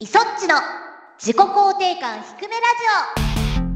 イソッチの自己肯定感低めラジ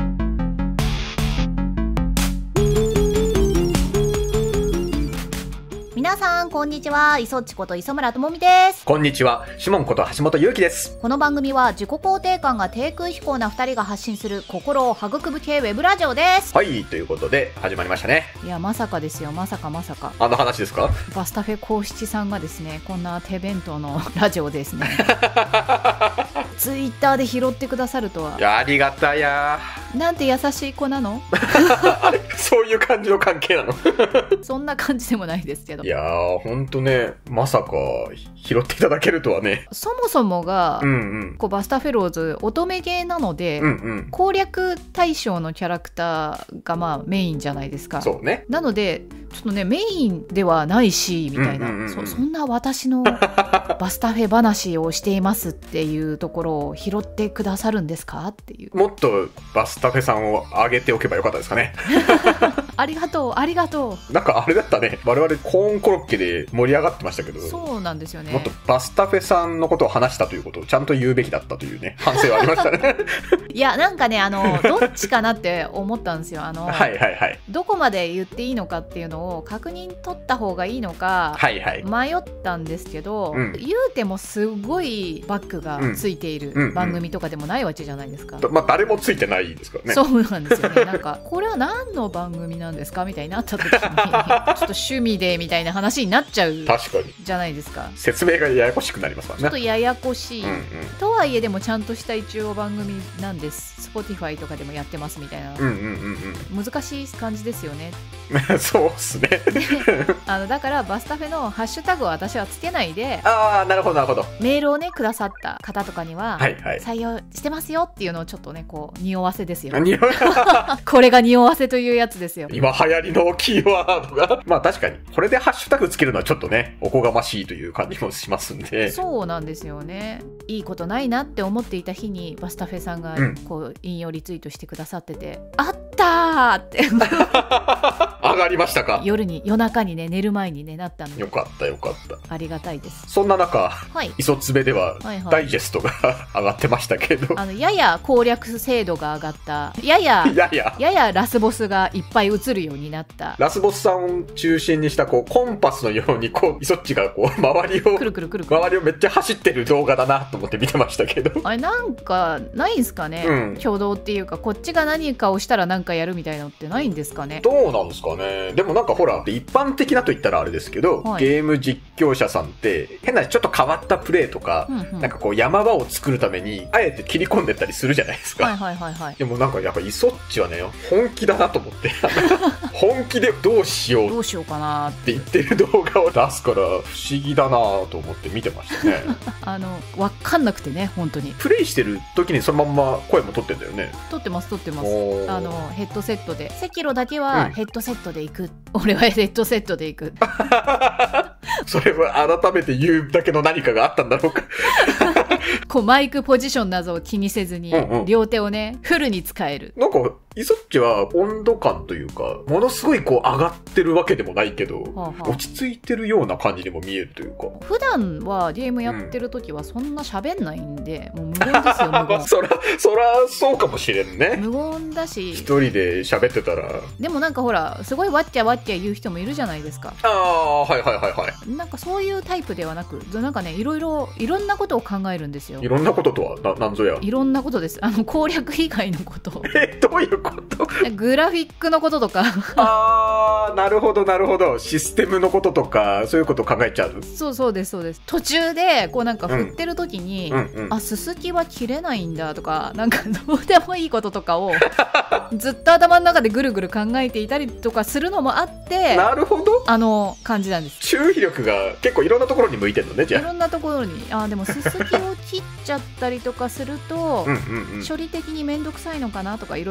オ。皆さんこんにちは、イソッチこと磯村智美です。 こんにちは、シモンこと橋本祐希です。 この番組は自己肯定感が低空飛行な2人が発信する心を育む系ウェブラジオです。 はい、ということで始まりましたね。 いや、まさかですよ、まさかあの話ですか？ バスタフェ公七さんがですね、こんな手弁当のラジオですねツイッターで拾ってくださるとは。 いや、ありがたや。 なんて優しい子なのあれ、そういう感じの関係なのそんな感じでもないですけど。 いやー、ほんとね、まさか拾っていただけるとはね。 そもそもが、 こうバスタフェローズ乙女ゲーなので、攻略対象のキャラクターがまあメインじゃないですか。 そうね。 なのでちょっとね、メインではないしみたいな、そんな私のバスタフェ話をしていますっていうところを拾ってくださるんですかっていう。 もっとバスタフェさんを上げておけばよかったですかねありがとうありがとう。なんかあれだったね、我々コーンコロッケで盛り上がってましたけど。 そうなんですよね。 もっとバスタフェさんのことを話したということをちゃんと言うべきだったというね、反省はありましたねいや、なんかね、どっちかなって思ったんですよ。 はいはいはい。 どこまで言っていいのかっていうのを確認取った方がいいのか、 はいはい、 迷ったんですけど、言うてもすごいバックがついている番組とかでもないわけじゃないですか。 まあ誰もついてないですからね。 そうなんですよね。なんかこれは何の番組なんですかみたいになった時にちょっと趣味でみたいな話になっちゃうじゃないですか。 説明がややこしくなりますからね。 ちょっとややこしい、とはいえでもちゃんとした一応番組なんです。 Spotify とかでもやってますみたいな、難しい感じですよねそうっすねだからバスタフェのハッシュタグを私はつけないで、 ああ、なるほどなるほど。 メールをねくださった方とかには、 はいはい、 採用してますよっていうのをちょっとね、こう匂わせですよこれが匂わせというやつですよ。 今流行りのキーワードがまあ確かにこれでハッシュタグつけるのはちょっとね、おこがましいという感じもしますんで。 そうなんですよね。いいことないなって思っていた日にバスタフェさんがこう引用リツイートしてくださってて、あったーって上がりましたか？ 夜中にね、寝る前にねなったので、 よかったよかった、 ありがたいです。 そんな中、 い磯つべではダイジェストが上がってましたけど、 やや攻略精度が上がった、ややラスボスがいっぱい映るようになった、 ラスボスさんを中心にしたこうコンパスのようにこうイソッチがこう周りを周りをめっちゃ走ってる動画だなと思って見てましたけど、 あれなんかないんすかね、挙動っていうか、こっちが何かをしたら何かやるみたいなのってないんですかね。 どうなんですかね。でもなんかほら、一般的なと言ったらあれですけど、ゲーム実況者さんって変なちょっと変わったプレイとか、なんかこう山場を作るためにあえて切り込んでったりするじゃないですか。でもなんかやっぱイソッチはね、本気だなと思って本気でどうしようかなって言ってる動画を出すから不思議だなと思って見てましたねわかんなくてね、本当にプレイしてる時にそのまんま声も撮ってんだよね。 撮ってます。ヘッドセットで、セキロだけはヘッドセットで行く、俺はヘッドセットで行くそれは改めて言うだけの何かがあったんだろうかこうマイクポジションなどを気にせずに、両手をねフルに使える。 なんかイソッチは温度感というか、ものすごいこう上がってるわけでもないけど、落ち着いてるような感じにも見えるというか。普段はゲームやってる時はそんな喋んないんで、もう無言ですよ無言そらそうかもしれんね。 無言だし、 一人で喋ってたら。でもなんかほら、すごいわっきゃわっきゃ言う人もいるじゃないですか。なんかそういうタイプではなく、なんかね、いろんなことを考えるんですよ。 いろんなこととはなんぞや。 いろんなことです。攻略以外のことどういうこと？ グラフィックのこととかなるほどなるほど。システムのこととかそういうことを考えちゃう。 そうです。途中でこうなんか振ってる時に、ススキは切れないんだとか、なんかどうでもいいこととかをずっと頭の中でぐるぐる考えていたりとかするのもあって、 なるほど、 感じなんです。 注意力が結構いろんなところに向いてるのね。じゃあいろんなところに。でもススキを切っちゃったりとかすると処理的にめんどくさいのかなとか、いろいろね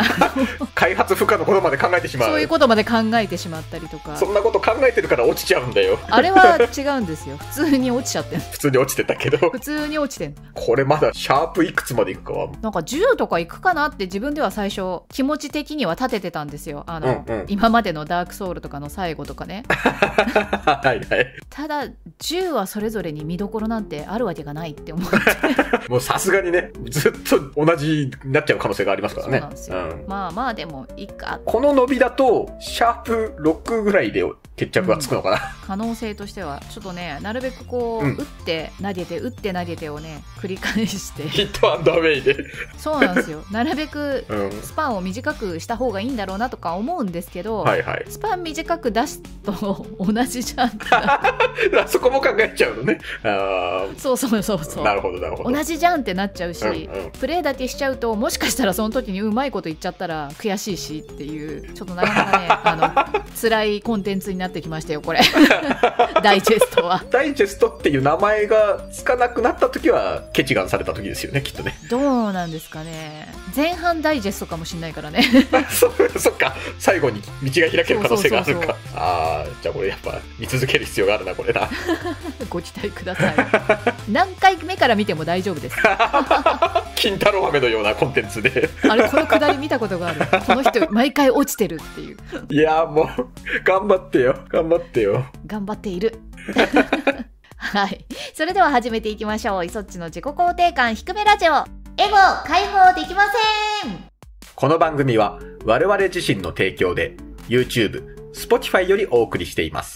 開発負荷のことまで考えてしまう。 そういうことまで考えてしまったりとか。 そんなこと考えてるから落ちちゃうんだよ。 あれは違うんですよ。普通に落ちちゃってん。 普通に落ちてたけど。 普通に落ちてん。 これまだシャープいくつまでいくかは。 なんか10とかいくかなって自分では最初気持ち的には立ててたんですよ。今までのダークソウルとかの最後とかね。 はいはい。 ただ10はそれぞれに見どころなんてあるわけがないって思って。 もうさすがにね、ずっと同じになっちゃう可能性がありますからね。 そうなんですよ。まあまあでもいいか。 この伸びだとシャープ6ぐらいで決着がつくのかな、 可能性としてはちょっとね、なるべくこう、打って投げて打って投げてをね繰り返してヒットアンドアウェイでそうなんですよ。なるべくスパンを短くした方がいいんだろうなとか思うんですけど、はいはい、スパン短く出すと同じじゃんってそこも考えちゃうのね。 そうそうそうそう。 なるほどなるほど。 同じじゃんってなっちゃうし、プレーだけしちゃうともしかしたらその時にうまいこと言っちゃったら悔しいしっていう、ちょっとなかなかね辛いコンテンツになってきましたよこれダイジェストは。 ダイジェストっていう名前がつかなくなった時はケチガンされた時ですよね、きっとね。 どうなんですかね。前半ダイジェストかもしれないからねそっか、最後に道が開ける可能性があるか。じゃあこれやっぱ見続ける必要があるなこれなご期待ください何回目から見ても大丈夫です金太郎飴のようなコンテンツであれ、このくだり見たことがある。この人毎回落ちてるっていう。 いやもう頑張ってよ頑張ってよ。 頑張っているはい、それでは始めていきましょう。いそっちの自己肯定感低めラジオ、エゴ解放できません。 この番組は我々自身の提供で YouTube、Spotify よりお送りしています。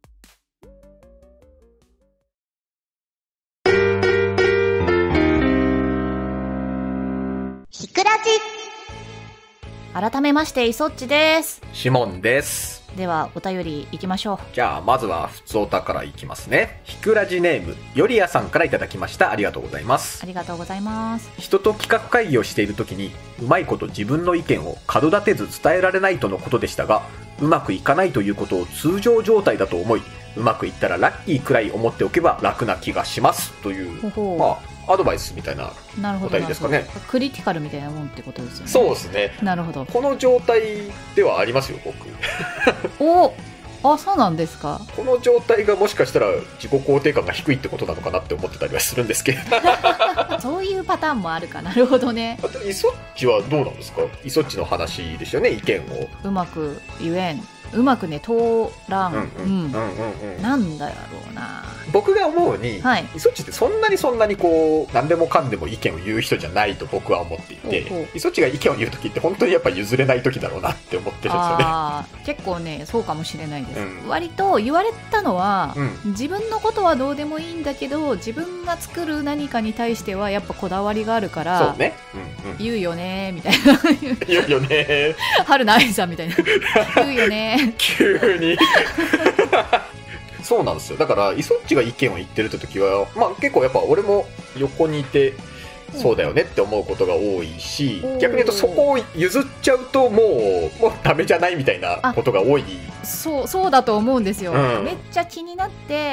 ひくらじ。改めましていそっちです。 シモンです。 ではお便りいきましょう。 じゃあまずはふつおたからいきますね。ひくらじネームよりやさんからいただきました。ありがとうございます。 ありがとうございます。 人と企画会議をしている時にうまいこと自分の意見を角立てず伝えられないとのことでしたが、うまくいかないということを通常状態だと思い、うまくいったらラッキーくらい思っておけば楽な気がしますという、まあアドバイスみたいなお便りですかね。 クリティカルみたいなもんってことですよね。 そうですね。 なるほど。 この状態ではありますよ僕そうなんですか。 この状態がもしかしたら自己肯定感が低いってことなのかなって思ってたりはするんですけどそういうパターンもあるか。なるほどね。 イソッチはどうなんですか。イソッチの話でしたよね。意見をうまく言えん、うまくね通らん、なんだろうな。 僕が思うに、イソッチってそんなにこう何でもかんでも意見を言う人じゃないと僕は思っていて、イソッチが意見を言う時って本当にやっぱ譲れない時だろうなって思ってるんですよね。 結構ねそうかもしれないです、割と言われたのは、自分のことはどうでもいいんだけど自分が作る何かに対してはやっぱこだわりがあるから、 そうね、 言うよねみたいな言うよね春菜愛さんみたいな言うよね急にそうなんですよ。だからイソッチが意見を言ってるって時は、まあ結構やっぱ俺も横にいてそうだよねって思うことが多いし、逆に言うとそこを譲っちゃうともうダメじゃないみたいなことが多い。 そうだと思うんですよ、めっちゃ気になって、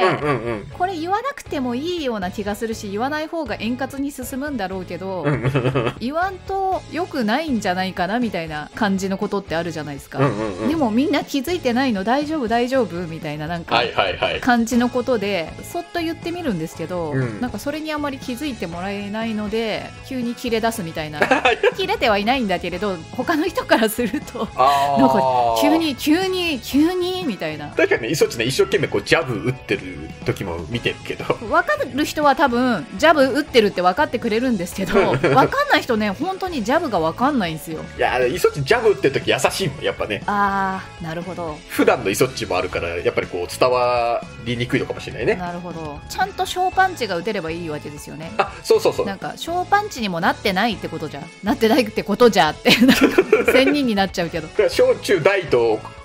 これ言わなくてもいいような気がするし、言わない方が円滑に進むんだろうけど、言わんと良くないんじゃないかなみたいな感じのことってあるじゃないですか、でもみんな気づいてないの、大丈夫大丈夫みたいななんか感じのことでそっと言ってみるんですけど、なんかそれにあまり気づいてもらえないので急に切れ出すみたいな切れてはいないんだけれど他の人からするとなんか急にみたいな。 確かにね、イソッチね一生懸命こうジャブ打ってる時も見てるけど、 分かる人は多分ジャブ打ってるって分かってくれるんですけど分かんない人ね本当にジャブが分かんないんですよ。 いやイソッチジャブ打ってる時優しいもんやっぱね。 なるほど。 普段のイソッチもあるからやっぱりこう伝わりにくいのかもしれないね。 なるほど。ちゃんと小パンチが打てればいいわけですよね。 そうなんか小パンチにもなってないってことじゃってなんか仙人になっちゃうけど小中大と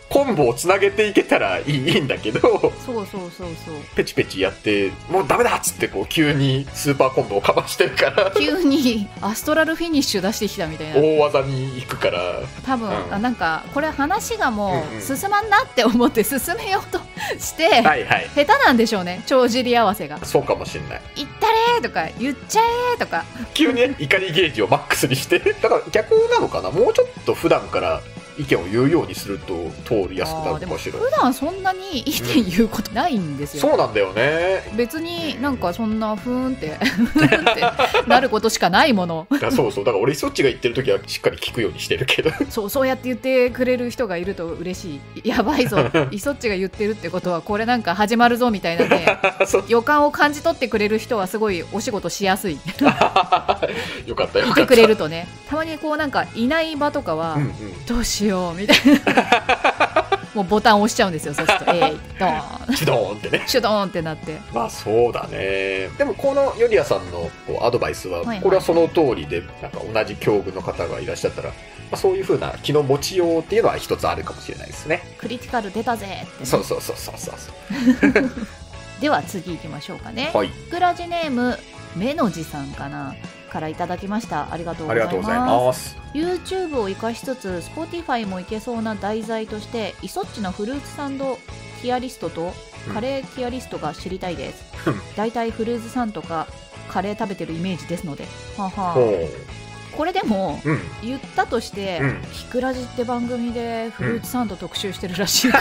コンボをつなげていけたらいいんだけど、そうペチペチやってもうダメだっつってこう急にスーパーコンボをかましてるから急にアストラルフィニッシュ出してきたみたいな大技に行くから多分、なんかこれ話がもう進まんなって思って進めようとして下手なんでしょうね、帳尻合わせが。 そうかもしれない。 言ったれーとか言っちゃえーとか急にね怒りゲージをマックスにしてだから逆なのかな、もうちょっと普段から意見を言うようにすると通りやすくなるかもしれない。 普段そんなに意見言うことないんですよ、 そうなんだよね。 別になんかそんなふーんってふーんってなることしかないものそうだから俺そっちが言ってる時はしっかり聞くようにしてるけどそうやって言ってくれる人がいると嬉しい。やばいぞイソッチが言ってるってことはこれなんか始まるぞみたいなね予感を感じ取ってくれる人はすごいお仕事しやすいよかったいてくれるとね。たまにこうなんかいない場とかは、どうしようみたいなもうボタン押しちゃうんですよ。そうするとドーンシュドーンってねシュドーンってなって、 まあそうだね。でもこのヨリアさんのこうアドバイスは、これはその通りで、なんか同じ境遇の方がいらっしゃったら、そういう風な気の持ちようっていうのは一つあるかもしれないですね。 クリティカル出たぜって、ね、 そうでは次行きましょうかね。クラジネームめのじさんかなからいただきました。ありがとうございます。 YouTube を生かしつつ Spotify もいけそうな題材としてイソッチのフルーツサンドティアリストとカレーティアリストが知りたいです。だいたいフルーツサンドとかカレー食べてるイメージですので。これでも、言ったとして、ひくらじって番組でフルーツサンド特集してるらしいから、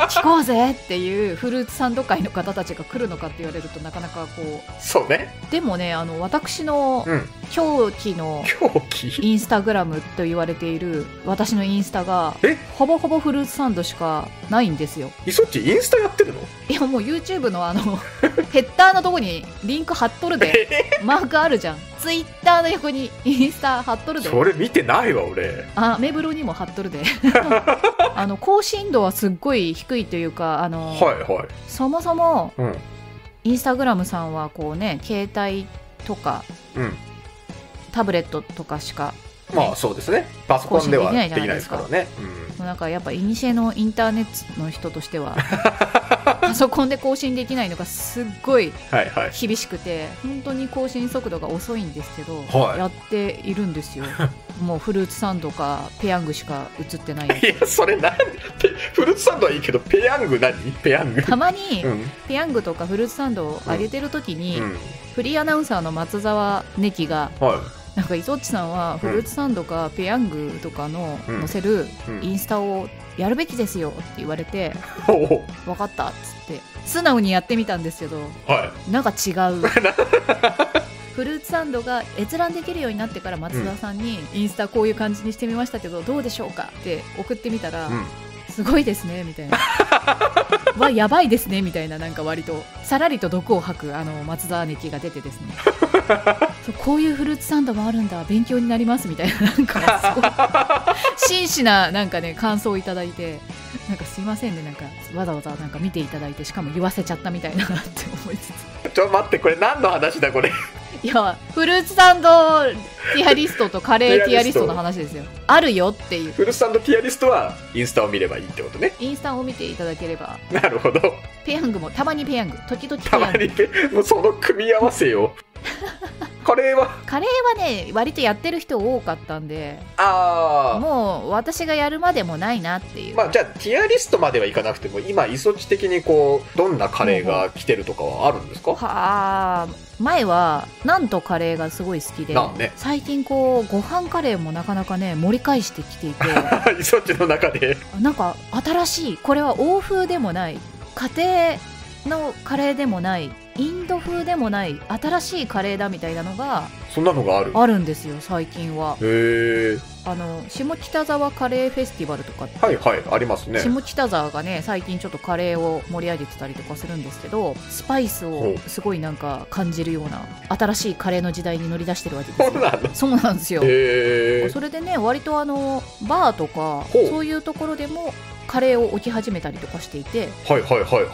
聞こうぜっていうフルーツサンド界の方たちが来るのかって言われるとなかなかこう。 そうね。 でもね、私の狂気のインスタグラムと言われている私のインスタがほぼほぼフルーツサンドしかないんですよ。 イソッチインスタやってるの？ いやもう YouTube のヘッダーのとこにリンク貼っとるでマークあるじゃん。ツイッターの横にインスタ貼っとるで。 それ見てないわ俺。 アメブロにも貼っとるで更新度はすっごい低いというかそもそも、インスタグラムさんはこうね携帯とか、タブレットとかしか、 まあそうですね、パソコンではできないですからね。 なんかやっぱイニシエのインターネットの人としてはパソコンで更新できないのがすっごい厳しくて、本当に更新速度が遅いんですけど、やっているんですよ。もうフルーツサンドかペヤングしか映ってないです。 いやそれ何フルーツサンドはいいけどペヤング何？ペヤングたまに、ペヤングとかフルーツサンドをあげてる時に、フリーアナウンサーの松沢ネキが、なんかイソッチさんはフルーツサンドかペヤングとかの載せるインスタをやるべきですよって言われて、分かったっつって素直にやってみたんですけど、なんか違うフルーツサンドが閲覧できるようになってから松田さんにインスタこういう感じにしてみましたけどどうでしょうかって送ってみたら、すごいですねみたいなわやばいですねみたいな、なんか割とさらりと毒を吐く松沢ネキが出てですねそうこういうフルーツサンドもあるんだ勉強になりますみたいな、なんかすごい真摯ななんかね感想をいただいて、なんかすいませんね、なんかわざわざなんか見ていただいてしかも言わせちゃったみたいなって思いつつちょっと待って、これ何の話だこれいやフルーツサンドティアリストとカレーティアリストの話ですよ。あるよっていう。 フルーツサンドティアリストはインスタを見ればいいってことね。 インスタを見ていただければ。 なるほど。 ペヤングもたまにペヤング、時々ペヤング、たまにもうその組み合わせよカレーはね割とやってる人多かったんで、もう私がやるまでもないなっていう。 まあじゃあティアリストまではいかなくても今イソチ的にこうどんなカレーが来てるとかはあるんですか？ 前はナンとカレーがすごい好きで、最近こうご飯カレーもなかなかね盛り返してきていてイソチの中でなんか新しい、これは欧風でもない家庭のカレーでもないインド風でもない新しいカレーだみたいなのが、 そんなのがあるんですよ最近は。 へえ。 下北沢カレーフェスティバルとかってありますね。 下北沢がね最近ちょっとカレーを盛り上げてたりとかするんですけど、スパイスをすごいなんか感じるような新しいカレーの時代に乗り出してるわけですよ。そうなんですよ。それでね割とバーとかそういうところでもカレーを置き始めたりとかしていて、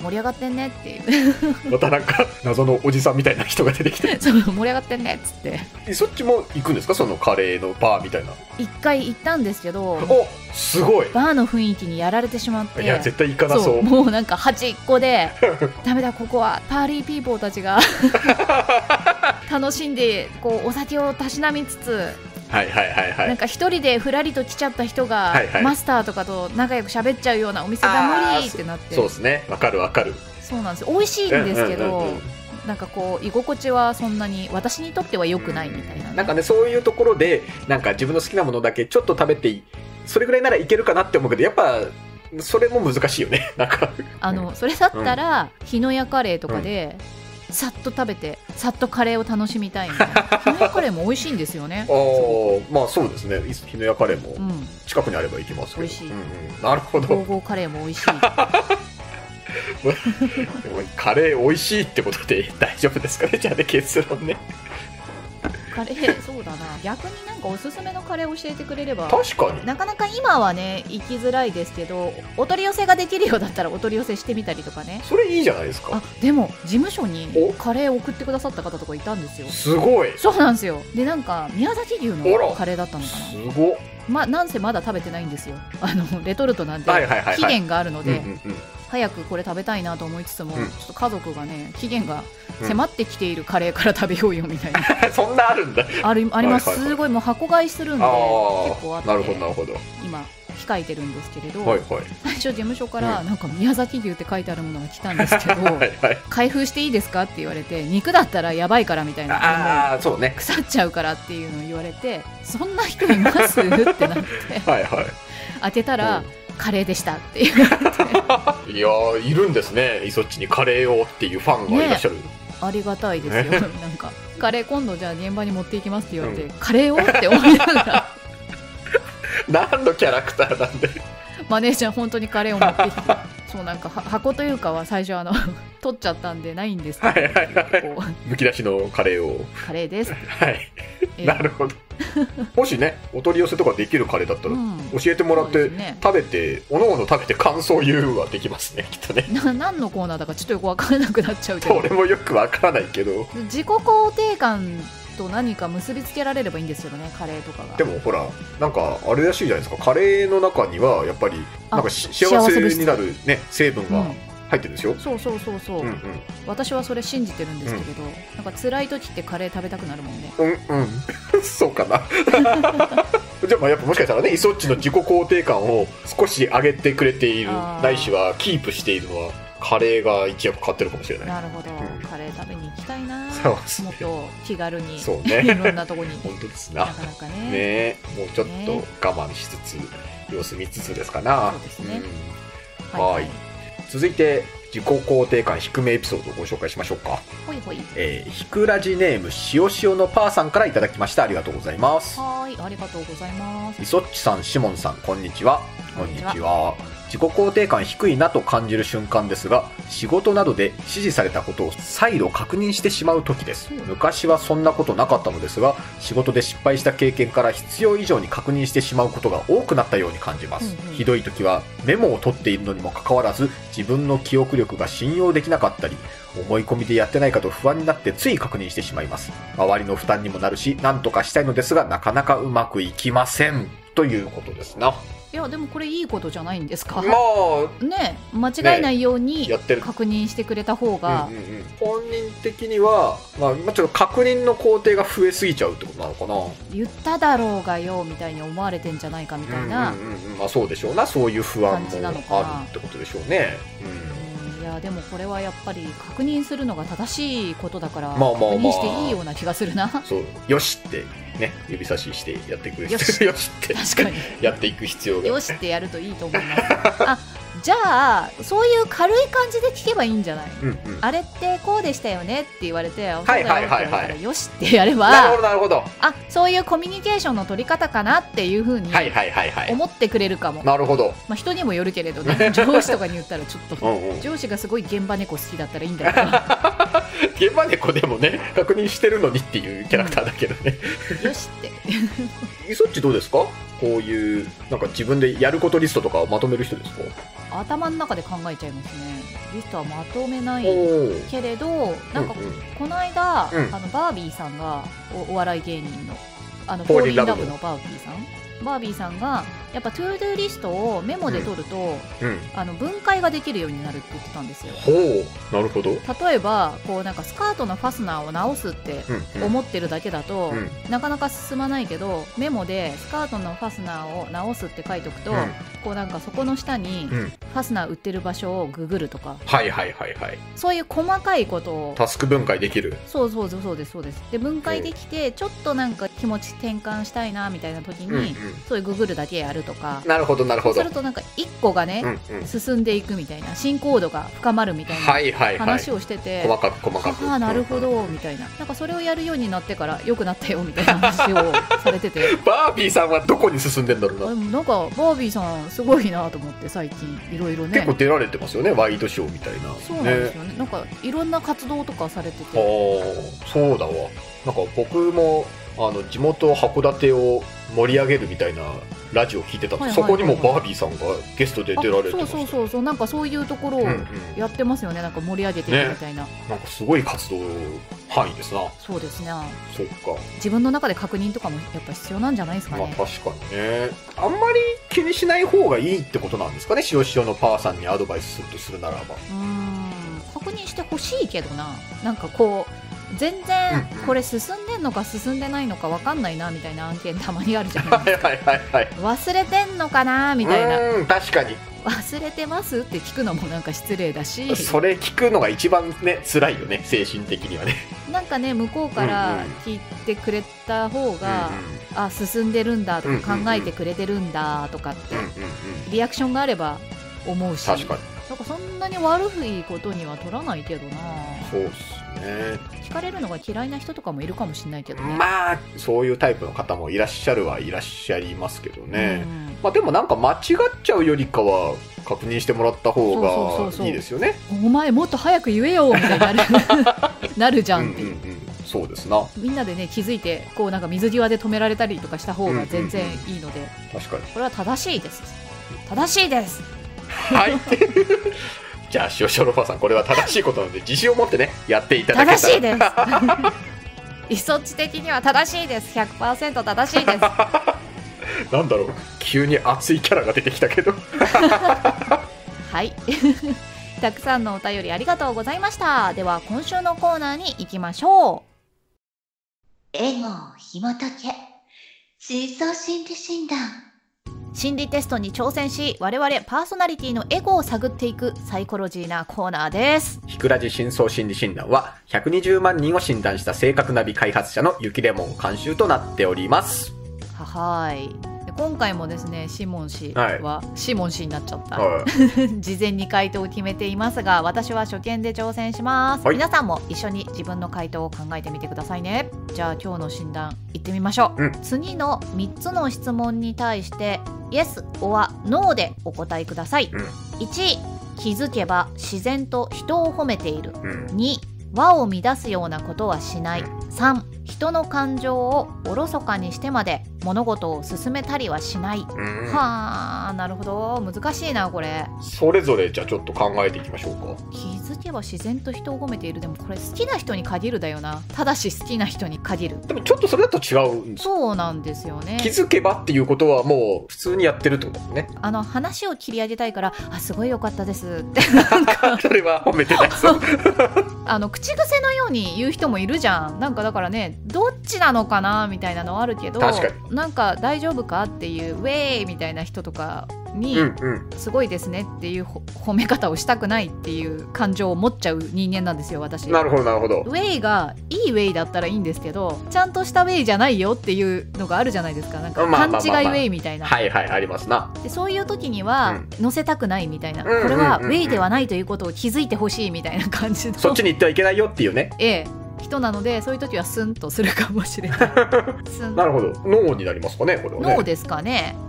盛り上がってんねっていうまたなんか謎のおじさんみたいな人が出てきてそう盛り上がってんねっつって。 そっちも行くんですか、そのカレーのバーみたいな。 一回行ったんですけど、 おすごい。 バーの雰囲気にやられてしまって。 いや絶対行かなそう。 もうなんか端っこでダメだここはパーリーピーポーたちが楽しんでこうお酒をたしなみつつ、なんか一人でふらりと来ちゃった人が、マスターとかと仲良く喋っちゃうようなお店が無理ってなって。 そうですね、わかるわかる。 そうなんですよ、美味しいんですけど、なんかこう居心地はそんなに私にとっては良くないみたいな、ね、 なんかね、そういうところでなんか自分の好きなものだけちょっと食べてそれぐらいならいけるかなって思うけど、やっぱそれも難しいよね。なんかそれだったら、日野屋カレーとかで、さっと食べてさっとカレーを楽しみたいみたいな。日野屋カレーも美味しいんですよね。 まあそうですね、日野屋カレーも近くにあれば行きますけど、美味しい、なるほど。 ゴーゴーカレーも美味しいカレー美味しいってことで大丈夫ですかね、じゃあね、結論ね。 カレー、そうだな、逆になんかおすすめのカレー教えてくれれば。 確かになかなか今はね行きづらいですけど、お取り寄せができるようだったらお取り寄せしてみたりとかね。 それいいじゃないですか。 あ、でも事務所にカレーを送ってくださった方とかいたんですよ。 すごい。 そうなんですよ。でなんか宮崎牛のカレーだったのかな。 すごっ。 なんせまだ食べてないんですよ。レトルトなんで期限があるので、早くこれ食べたいなと思いつつも、ちょっと家族がね期限が迫ってきているカレーから食べようよみたいな、 そんなあるんだ。 あります、すごいもう箱買いするんで結構あって、 なるほどなるほど、 今控えてるんですけれど、最初事務所からなんか宮崎牛って書いてあるものが来たんですけど、開封していいですかって言われて、肉だったらやばいからみたいな、 そうね、 腐っちゃうからっていうのを言われて、そんな人いますってなって開けたら、カレーでしたって言われていやー、いるんですね、そっちにカレーをっていうファンがいらっしゃる、 ありがたいですよ。なんかカレー今度じゃあ現場に持っていきますって言われて、カレーをって思いながら何のキャラクターなんでマネージャー本当にカレーを持ってきてそうなんか箱というかは最初取っちゃったんでないんですけど、 むき出しのカレーをカレーですなるほど。もしねお取り寄せとかできるカレーだったら、教えてもらって、食べておのおの食べて感想言うはできますね、きっとね。 何のコーナーだかちょっとよく分からなくなっちゃうけど、 俺もよく分からないけど、 自己肯定感と何か結びつけられればいいんですよね、カレーとかが。 でもほらなんかあれらしいじゃないですか、カレーの中にはやっぱりなんか幸せになるね成分が入ってるんですよ。そう、私はそれ信じてるんですけれど、なんか辛い時ってカレー食べたくなるもんね。 そうかなじゃあやっぱもしかしたらね、イソッチの自己肯定感を少し上げてくれている、ないしはキープしているのはカレーが一役買ってるかもしれない。 なるほど、カレー食べに行きたいな。もっと気軽にいろんなとこに。 本当ですな。 なかなかね。 もうちょっと我慢しつつ、様子見つつですかな。 そうですね。 はい。続いて自己肯定感低めエピソードをご紹介しましょうか。 ほいほい。 ひくらじネーム塩塩のパーさんからいただきました。ありがとうございます。 はい、ありがとうございます。 いそっちさん、しもんさん、こんにちは。こんにちは。自己肯定感低いなと感じる瞬間ですが、仕事などで指示されたことを再度確認してしまう時です。昔はそんなことなかったのですが、仕事で失敗した経験から必要以上に確認してしまうことが多くなったように感じます。ひどい時はメモを取っているのにもかかわらず、自分の記憶力が信用できなかったり、思い込みでやってないかと不安になってつい確認してしまいます。周りの負担にもなるし、なんとかしたいのですが、なかなかうまくいきません。ということですな。 いやでもこれいいことじゃないんですか。 まあね、間違えないように確認してくれた方が、 本人的には、まあ、ちょっと確認の工程が増えすぎちゃうってことなのかな。 言っただろうがよみたいに思われてんじゃないかみたいな、 まあそうでしょうな。そういう不安もあるってことでしょうね。 いやでもこれはやっぱり確認するのが正しいことだから、確認していいような気がするな。 そうよしってね、指差ししてやっていくよしって確かにやっていく必要が、 よしってやるといいと思います。あ、じゃあそういう軽い感じで聞けばいいんじゃない、あれってこうでしたよねって言われて、そうだよって言われたらよしってやれば、 なるほど、 あ、そういうコミュニケーションの取り方かなっていうふうに思ってくれるかも。 なるほど。 まあ人にもよるけれどね、上司とかに言ったらちょっと上司がすごい現場猫好きだったらいいんだけど現場猫でもね、確認してるのにっていうキャラクターだけどね、 よしっていそっちどうですか？こういうなんか自分でやることリストとかをまとめる人ですか？ 頭の中で考えちゃいますね。リストはまとめないけれど、なんかこの間、バービーさんが お笑い芸人のフォーリンラブのバービーさんがやっぱトゥードゥーリストをメモで取ると、分解ができるようになるって言ってたんですよ。 ほう、なるほど。 例えばこうなんかスカートのファスナーを直すって思ってるだけだと、なかなか進まないけど、メモでスカートのファスナーを直すって書いておくと、こうなんかそこの下にファスナー売ってる場所をググるとか、そういう細かいことをタスク分解できる。 そうですで分解できて、ちょっとなんか気持ち転換したいなみたいな時に、そういうググるだけやるとか。 なるほどなるほど。 そうするとなんか一個がね、進んでいくみたいな、進行度が深まるみたいな話をしてて、 細かくああなるほどみたいな、なんかそれをやるようになってから良くなったよみたいな話をされててバービーさんはどこに進んでんだろうな。 なんかバービーさんすごいなと思って、最近いろいろね結構出られてますよね、ワイドショーみたいな。 そうなんですよね。なんかいろんな活動とかされてて。 そうだわ。なんか僕も地元函館を盛り上げるみたいなラジオ聞いてたんです。そこにもバービーさんがゲストで出られてました。 そうなんかそういうところをやってますよね。なんか盛り上げていくみたいな、 なんかすごい活動範囲ですな。 そうですね。 そっか。 自分の中で確認とかもやっぱ必要なんじゃないですかね。 確かにね。あんまり気にしない方がいいってことなんですかね、しおしおのパーさんにアドバイスするとするならば。確認してほしいけどな。なんかこう全然これ進んでんのか進んでないのか分かんないなみたいな案件たまにあるじゃないですか。忘れてんのかなみたいな。 確かに忘れてますって聞くのもなんか失礼だし、 それ聞くのが一番ね辛いよね、精神的にはね。 なんかね、向こうから聞いてくれた方が、あ進んでるんだとか考えてくれてるんだとかってリアクションがあれば思うし、 確かになんかそんなに悪いことには取らないけどな。 そうっすね。 聞かれるのが嫌いな人とかもいるかもしれないけどね。 まあそういうタイプの方もいらっしゃるはいらっしゃいますけどね。まあでもなんか間違っちゃうよりかは確認してもらった方がいいですよね。 お前もっと早く言えよみたいになるじゃんっていう。 そうですな。みんなでね気づいてこうなんか水際で止められたりとかした方が全然いいので、 確かにこれは正しいです。正しいです。 はいじゃあしおしおのパーさん、これは正しいことなので自信を持ってねやっていただけたら。 正しいですイソッチ的には正しいです。 100% 正しいですなんだろう、急に熱いキャラが出てきたけどはいたくさんのお便りありがとうございました。では今週のコーナーに行きましょう。エゴを紐解け、深層心理診断。心理テストに挑戦し、我々パーソナリティのエゴを探っていくサイコロジーなコーナーです。 ひくらじ深層心理診断は120万人を診断した性格ナビ開発者のゆきレモン監修となっております。 はい。今回もですね、シモン氏は、シモン氏になっちゃった、事前に回答を決めていますが、私は初見で挑戦します、皆さんも一緒に自分の回答を考えてみてくださいね。じゃあ今日の診断いってみましょう、次の3つの質問に対してイエス or ノーでお答えください、1、気づけば自然と人を褒めている、2、和を乱すようなことはしない、3、人の感情をおろそかにしてまで物事を進めたりはしない。はあ、なるほど、難しいなこれ。 それぞれじゃあちょっと考えていきましょうか。 気づけば自然と人を褒めている。でもこれ好きな人に限るだよな。ただし好きな人に限る。 でもちょっとそれだと違うんです。 そうなんですよね。 気づけばっていうことはもう普通にやってるってことですね。 話を切り上げたいからすごい良かったですってそれは褒めてないです口癖のように言う人もいるじゃん。なんかだからね、どっちなのかなみたいなのはあるけど、 確かになんか大丈夫かっていうウェイみたいな人とかに、すごいですねっていう褒め方をしたくないっていう感情を持っちゃう人間なんですよ私。 なるほどなるほど。 ウェイがいいウェイだったらいいんですけど、ちゃんとしたウェイじゃないよっていうのがあるじゃないですか。なんか勘違いウェイみたいな、 はいはい、ありますな。 でそういう時には載せたくないみたいな、これはウェイではないということを気づいてほしいみたいな感じの、 そっちに行ってはいけないよっていうね、 人なので、そういう時はスンとするかもしれないなるほど。ノーになりますかねこれはね。 ノーですかね。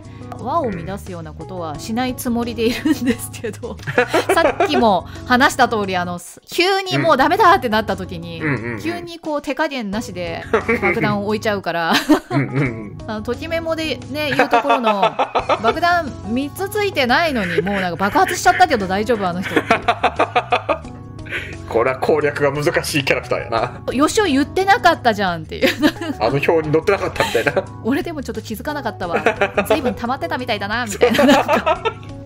和を乱すようなことはしないつもりでいるんですけどさっきも話した通り急にもうダメだってなった時に、急にこう手加減なしで爆弾を置いちゃうからときメモでね言うところの爆弾3つついてないのにもうなんか爆発しちゃったけど大丈夫あの人ってこれは攻略が難しいキャラクターやな。 よしお言ってなかったじゃんっていうあの表に載ってなかったみたいな俺でもちょっと気づかなかったわ随分溜まってたみたいだなみたいな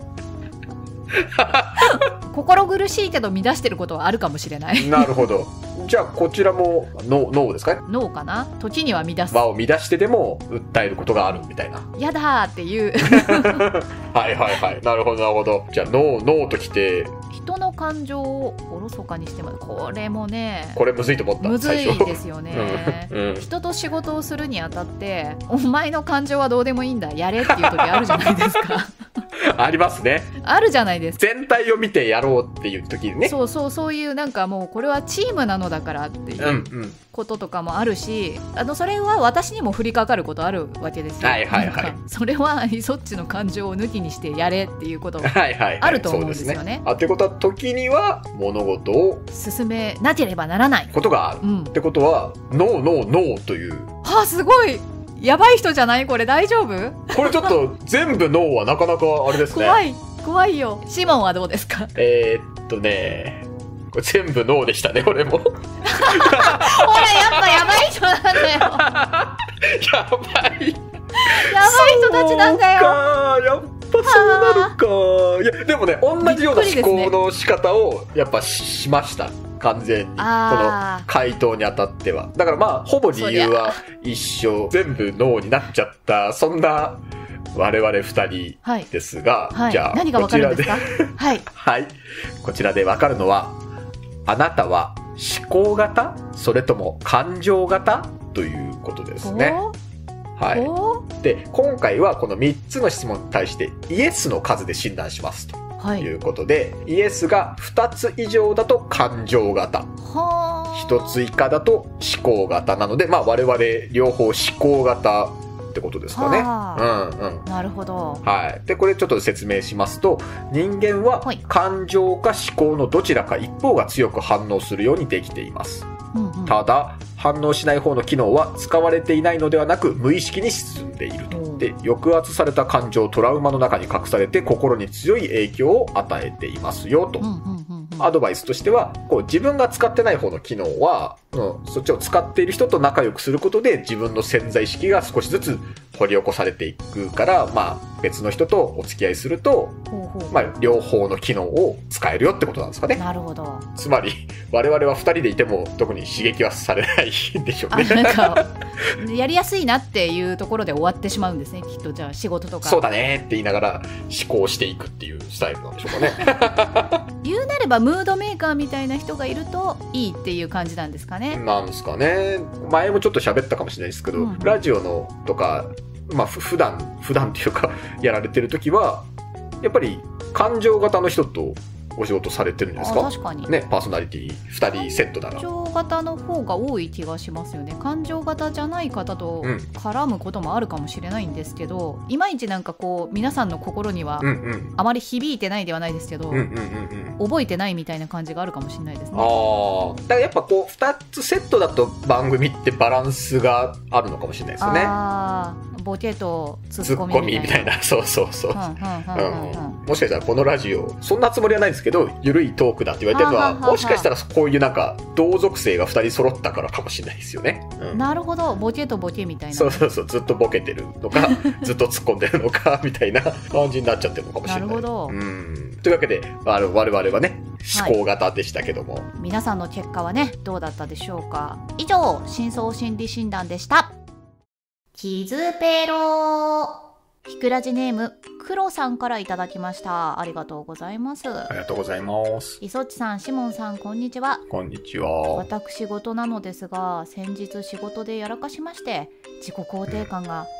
心苦しいけど乱してることはあるかもしれないなるほど。じゃあこちらも脳ですかね。 脳かな。時には乱す。 和を乱してでも訴えることがあるみたいな。 やだーっていうはいはいはい。なるほどなるほど。じゃあ脳ときて人の感情をおろそかにしてます。これもね、 これむずいと思った。 むずいですよね、人と仕事をするにあたってお前の感情はどうでもいいんだやれっていう時あるじゃないですかありますね。 あるじゃないですか。 全体を見てやろうっていう時にね。 そういうなんかもうこれはチームなのだからっていうこととかもあるし、それは私にも降りかかることあるわけですよ。 はいはいはい。 それはそっちの感情を抜きにしてやれっていうことあると思うんですよね。 ってことは時には物事を進めなければならないことがある、ってことはノーという。 はあ、すごいやばい人じゃない？これ大丈夫？ これちょっと全部ノーはなかなかあれですね。 怖いよ。シモンはどうですか？ これ全部ノーでしたね。俺もほらやっぱやばい人なんだよやばい人たちなんだよ。 やっぱそうなるか。いやでもね、同じような思考の仕方をやっぱしました。完全にこの回答にあたっては。だからまあほぼ理由は一緒。全部ノーになっちゃったそんな我々2人ですが、じゃあ何が分かるんですか？はいこちらで分かるのは、あなたは思考型それとも感情型ということですね。で今回はこの3つの質問に対してイエスの数で診断しますということで、イエスが2つ以上だと感情型、1つ以下だと思考型なので、まあ我々両方思考型ってことですかね。 なるほど。 でこれちょっと説明しますと、人間は感情か思考のどちらか一方が強く反応するようにできています。ただ反応しない方の機能は使われていないのではなく無意識に沈んでいると。で抑圧された感情トラウマの中に隠されて心に強い影響を与えていますよと。アドバイスとしては自分が使ってない方の機能は、そっちを使っている人と仲良くすることで自分の潜在意識が少しずつ掘り起こされていくから、まあ、別の人とお付き合いすると、まあ、両方の機能を使えるよってことなんですかね。 なるほど。 つまり我々は2人でいても特に刺激はされないんでしょうね。 なんかやりやすいなっていうところで終わってしまうんですね、きっと。じゃあ仕事とかそうだねって言いながら思考していくっていうスタイルなんでしょうかね。 言うなればムードメーカーみたいな人がいるといいっていう感じなんですかね。 なんですかね。前もちょっと喋ったかもしれないですけど、ラジオのとか、まあ、普段っていうかやられてる時はやっぱり感情型の人とお仕事されてるんですか？ 確かにね、パーソナリティ2人セットなら感情型の方が多い気がしますよね。感情型じゃない方と絡むこともあるかもしれないんですけど、いまいちなんか皆さんの心にはあまり響いてないではないですけど、覚えてないみたいな感じがあるかもしれないですね。 だからやっぱ2つセットだと番組ってバランスがあるのかもしれないですよね。 ボケとツッコミみたいな。そうもしかしたらこのラジオそんなつもりはないですけどゆるいトークだって言われてるのは、もしかしたらこういうなんか同族性が2人揃ったからかもしれないですよね。 なるほど。ボケとボケみたいな。 そうずっとボケてるのかずっと突っ込んでるのかみたいな感じになっちゃってるのかもしれない。 なるほど。 というわけで我々はね思考型でしたけども、 皆さんの結果はねどうだったでしょうか。以上深層心理診断でした。キズペロひくらじネームクロさんからいただきました。ありがとうございます。 ありがとうございます。 いそっちさん、しもんさん、こんにちは。 こんにちは。 私事なのですが、先日仕事でやらかしまして自己肯定感が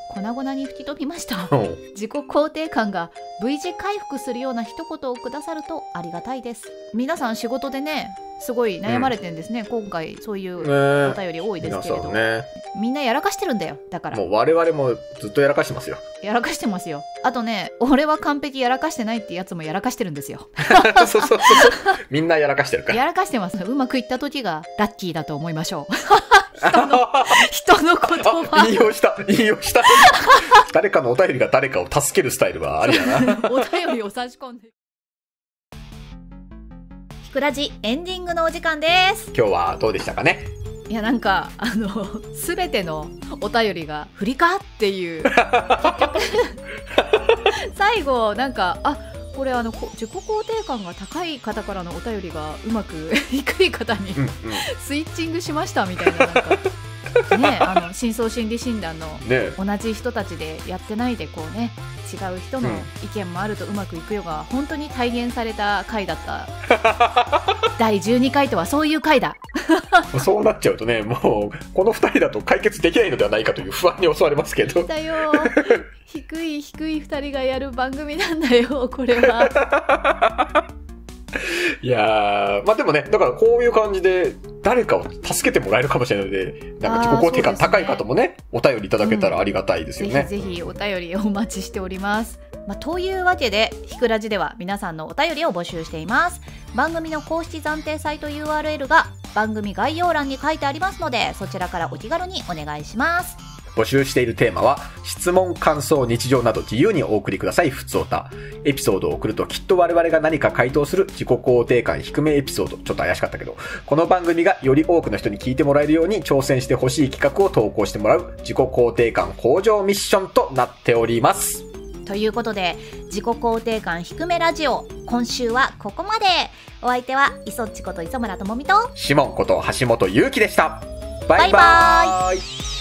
粉々に吹き飛びました。自己肯定感が V 字回復するような一言をくださるとありがたいです。皆さん仕事でねすごい悩まれてんですね、今回そういうお便り多いですけれど、みんなやらかしてるんだよ。だからもう我々もずっとやらかしてますよ。 やらかしてますよ。あとね、俺は完璧やらかしてないってやつもやらかしてるんですよ。 そうみんなやらかしてるから。 やらかしてます。うまくいった時がラッキーだと思いましょう。人の言葉引用した誰かのお便りが誰かを助けるスタイルはありやな。 お便りを差し込んで。ひくらじエンディングのお時間です。 今日はどうでしたかね。 いやなんか全てのお便りが振りかっていう結局最後なんかこれ自己肯定感が高い方からのお便りがうまく低い方にスイッチングしましたみたいな、なんかね、深層心理診断の同じ人たちでやってないでこうね、違う人の意見もあるとうまくいくよが本当に体現された回だった。第12回とはそういう回だ。 そうなっちゃうとね、もうこの2人だと解決できないのではないかという不安に襲われますけど。 だよ低い2人がやる番組なんだよこれは。 いやでもね、だからこういう感じで誰かを助けてもらえるかもしれないので、なんか自己肯定感高い方もね、お便りいただけたらありがたいですよね。 ぜひぜひお便りお待ちしております。というわけでひくらじでは皆さんのお便りを募集しています。番組の公式暫定サイト URL が番組概要欄に書いてありますので、そちらからお気軽にお願いします。 募集しているテーマは質問、感想、日常など自由にお送りください。ふつおた。エピソードを送るときっと我々が何か回答する自己肯定感低めエピソード。ちょっと怪しかったけど、この番組がより多くの人に聞いてもらえるように挑戦してほしい企画を投稿してもらう自己肯定感向上ミッションとなっております。 ということで自己肯定感低めラジオ、今週はここまで。お相手は磯っちこと磯村智美とシモンこと橋本優希でした。バイバイ。